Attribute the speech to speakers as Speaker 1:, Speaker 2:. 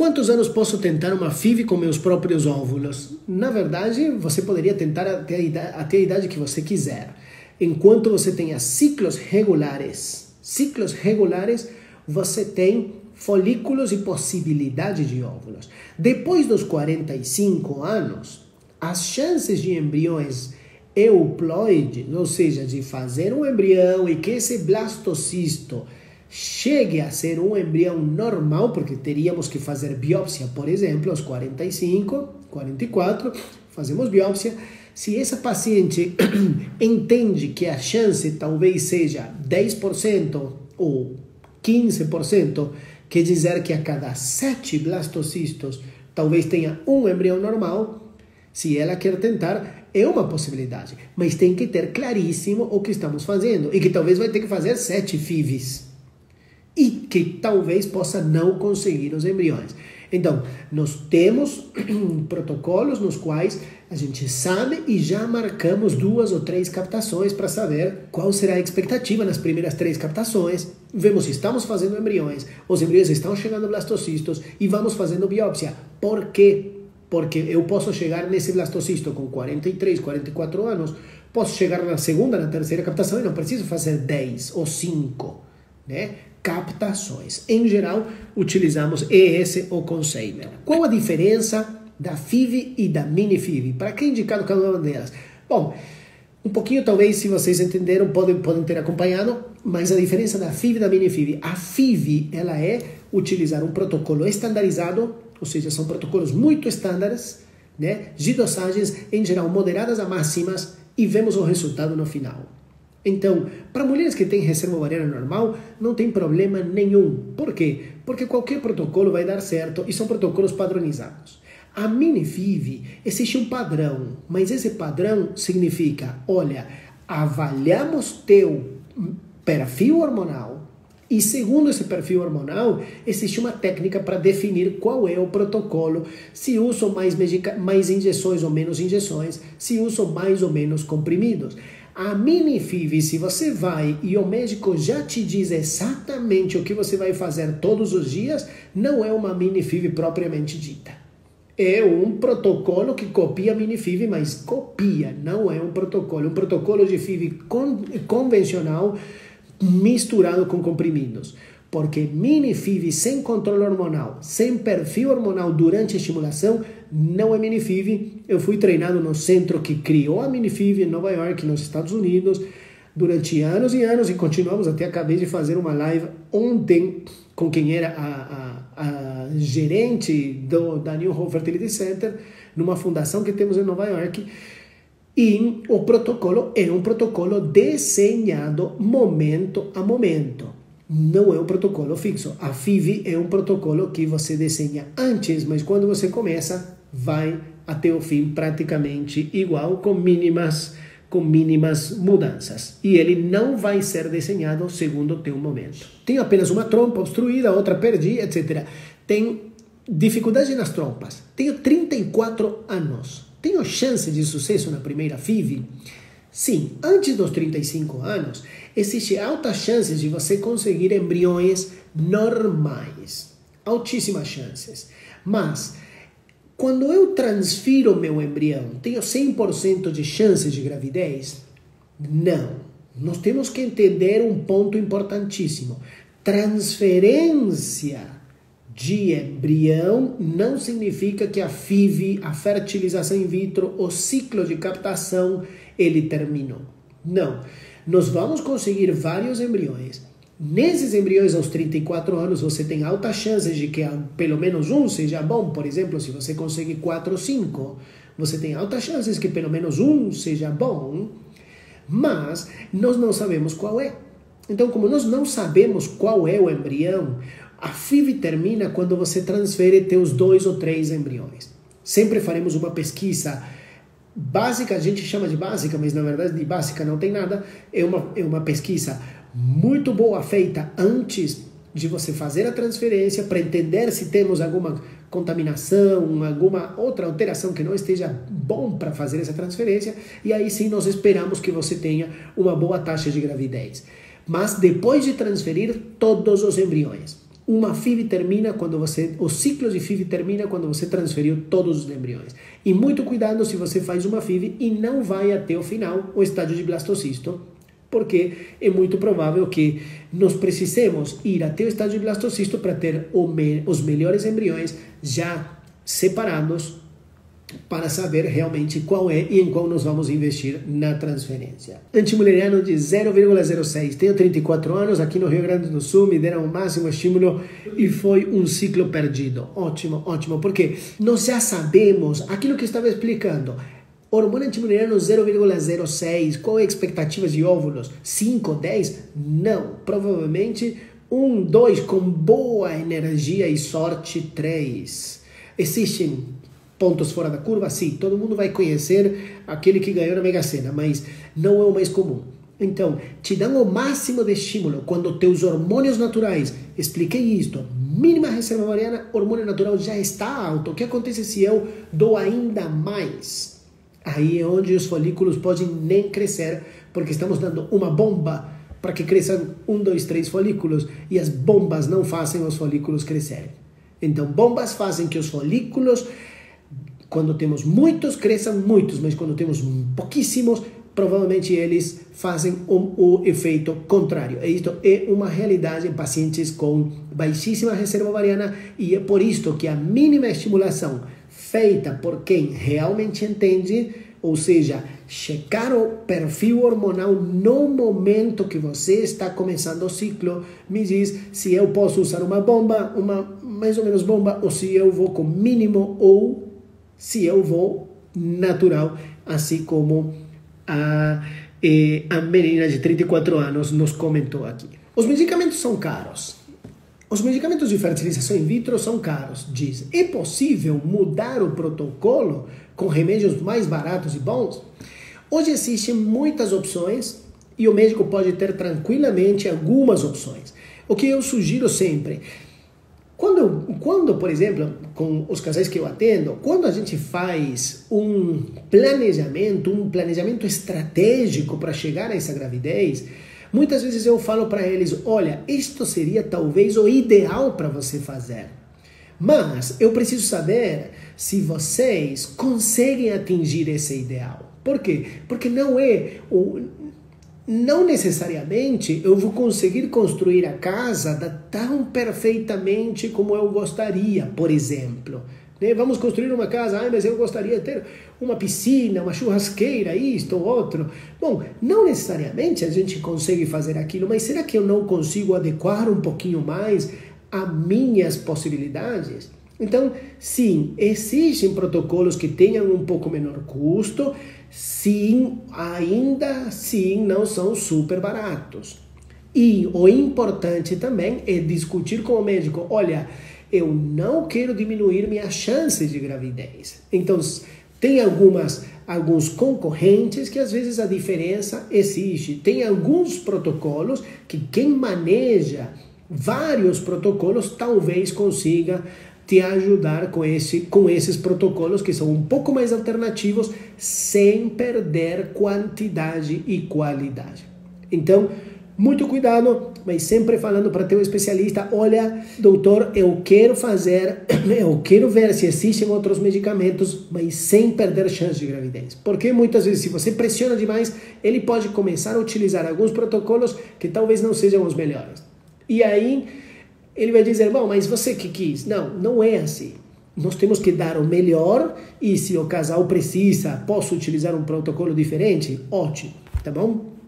Speaker 1: quantos anos posso tentar uma FIV com meus próprios óvulos? Na verdade, você poderia tentar até a idade que você quiser. Enquanto você tenha ciclos regulares, você tem folículos e possibilidade de óvulos. Depois dos 45 anos, as chances de embriões euploides, ou seja, de fazer um embrião e que esse blastocisto chegue a ser um embrião normal, porque teríamos que fazer biópsia, por exemplo, aos 45, 44, fazemos biópsia. Se essa paciente entende que a chance talvez seja 10% ou 15%, quer dizer que a cada 7 blastocistos talvez tenha um embrião normal, se ela quer tentar, é uma possibilidade. Mas tem que ter claríssimo o que estamos fazendo e que talvez vai ter que fazer 7 FIVs. E que talvez possa não conseguir os embriões. Então, nós temos protocolos nos quais a gente sabe e já marcamos 2 ou 3 captações para saber qual será a expectativa nas primeiras 3 captações. Vemos se estamos fazendo embriões, os embriões estão chegando a blastocistos e vamos fazendo biópsia. Por quê? Porque eu posso chegar nesse blastocisto com 43, 44 anos, posso chegar na segunda, na terceira captação e não preciso fazer 10 ou 5, né? Captações. Em geral, utilizamos esse o conceito. Qual a diferença da FIV e da mini-FIV? Para que indicado cada uma delas? Bom, um pouquinho talvez, se vocês entenderam, podem ter acompanhado, mas a diferença da FIV e da mini-FIV. A FIV, ela é utilizar um protocolo estandarizado, ou seja, são protocolos muito estándares, né, de dosagens, em geral, moderadas a máximas, e vemos o resultado no final. Então, para mulheres que têm reserva ovariana normal, não tem problema nenhum. Por quê? Porque qualquer protocolo vai dar certo e são protocolos padronizados. A mini-FIV, existe um padrão, mas esse padrão significa, olha, avaliamos teu perfil hormonal e segundo esse perfil hormonal, existe uma técnica para definir qual é o protocolo, se uso mais injeções ou menos injeções, se uso mais ou menos comprimidos. A mini-FIV, se você vai e o médico já te diz exatamente o que você vai fazer todos os dias, não é uma mini-FIV propriamente dita. É um protocolo que copia a mini-FIV, mas copia, não é um protocolo. Um protocolo de FIV convencional misturado com comprimidos. Porque mini-FIV sem controle hormonal, sem perfil hormonal durante a estimulação, não é mini-FIV. Eu fui treinado no centro que criou a mini-FIV em Nova York, nos Estados Unidos, durante anos e anos, e continuamos até acabei de fazer uma live ontem com quem era a gerente da New Hope Fertility Center, numa fundação que temos em Nova York, e o protocolo é um protocolo desenhado momento a momento. Não é um protocolo fixo. A FIV é um protocolo que você desenha antes, mas quando você começa, vai até o fim praticamente igual, com mínimas mudanças. E ele não vai ser desenhado segundo o teu momento. Tenho apenas uma trompa obstruída, outra perdi, etc. Tem dificuldade nas trompas. Tenho 34 anos. Tenho chance de sucesso na primeira FIV? Sim, antes dos 35 anos, existe altas chances de você conseguir embriões normais. Altíssimas chances. Mas, quando eu transfiro meu embrião, tenho 100% de chances de gravidez? Não. Nós temos que entender um ponto importantíssimo. Transferência de embrião não significa que a FIV, a fertilização in vitro, o ciclo de captação, ele terminou. Não. Nós vamos conseguir vários embriões. Nesses embriões aos 34 anos, você tem altas chances de que pelo menos um seja bom. Por exemplo, se você conseguir 4 ou 5, você tem altas chances que pelo menos um seja bom. Mas nós não sabemos qual é. Então, como nós não sabemos qual é o embrião, a FIV termina quando você transfere teus 2 ou 3 embriões. Sempre faremos uma pesquisa básica, a gente chama de básica, mas na verdade de básica não tem nada. É uma pesquisa muito boa feita antes de você fazer a transferência para entender se temos alguma contaminação, alguma outra alteração que não esteja bom para fazer essa transferência, e aí sim nós esperamos que você tenha uma boa taxa de gravidez. Mas depois de transferir todos os embriões, uma FIV termina quando você, o ciclo de FIV termina quando você transferiu todos os embriões. E muito cuidado se você faz uma FIV e não vai até o final, o estágio de blastocisto, porque é muito provável que nós precisemos ir até o estágio de blastocisto para ter os melhores embriões já separados para saber realmente qual é e em qual nós vamos investir na transferência. Antimuleriano de 0,06, tenho 34 anos, aqui no Rio Grande do Sul me deram o máximo estímulo e foi um ciclo perdido. Ótimo, ótimo, porque nós já sabemos aquilo que estava explicando. Hormônio antimuleriano 0,06, qual é a expectativa de óvulos? 5, 10? Não, provavelmente 1, 2, com boa energia e sorte 3. Existem pontos fora da curva? Sim, todo mundo vai conhecer aquele que ganhou na Mega Sena, mas não é o mais comum. Então, te dão o máximo de estímulo quando teus hormônios naturais, expliquei isto, mínima reserva ovariana, hormônio natural já está alto. O que acontece se eu dou ainda mais? Aí é onde os folículos podem nem crescer, porque estamos dando uma bomba para que cresçam 1, 2, 3 folículos, e as bombas não fazem os folículos crescerem. Então, bombas fazem que os folículos, quando temos muitos, cresçam muitos, mas quando temos pouquíssimos, provavelmente eles fazem o efeito contrário. E isto é uma realidade em pacientes com baixíssima reserva ovariana, e é por isto que a mínima estimulação feita por quem realmente entende, ou seja, checar o perfil hormonal no momento que você está começando o ciclo, me diz se eu posso usar uma bomba, uma mais ou menos bomba, ou se eu vou com mínimo, ou se eu vou natural, assim como a menina de 34 anos nos comentou aqui. Os medicamentos são caros. Os medicamentos de fertilização in vitro são caros, diz. É possível mudar o protocolo com remédios mais baratos e bons? Hoje existem muitas opções e o médico pode ter tranquilamente algumas opções. O que eu sugiro sempre, quando, por exemplo, com os casais que eu atendo, quando a gente faz um planejamento estratégico para chegar a essa gravidez, muitas vezes eu falo para eles, olha, isto seria talvez o ideal para você fazer. Mas eu preciso saber se vocês conseguem atingir esse ideal. Por quê? Porque não necessariamente eu vou conseguir construir a casa tão perfeitamente como eu gostaria, por exemplo. Vamos construir uma casa, mas eu gostaria de ter uma piscina, uma churrasqueira, isto ou outro. Bom, não necessariamente a gente consegue fazer aquilo, mas será que eu não consigo adequar um pouquinho mais a minhas possibilidades? Então, sim, existem protocolos que tenham um pouco menor custo, sim, ainda assim não são super baratos. E o importante também é discutir com o médico, olha, eu não quero diminuir minhas chances de gravidez. Então, tem alguns concorrentes que às vezes a diferença existe. Tem alguns protocolos que quem maneja vários protocolos talvez consiga te ajudar com esses protocolos que são um pouco mais alternativos sem perder quantidade e qualidade. Então, muito cuidado, mas sempre falando para teu especialista, olha, doutor, eu quero ver se existem outros medicamentos, mas sem perder chance de gravidez. Porque muitas vezes, se você pressiona demais, ele pode começar a utilizar alguns protocolos que talvez não sejam os melhores. E aí, ele vai dizer, bom, mas você que quis. Não, não é assim. Nós temos que dar o melhor e se o casal precisa, posso utilizar um protocolo diferente? Ótimo, tá bom?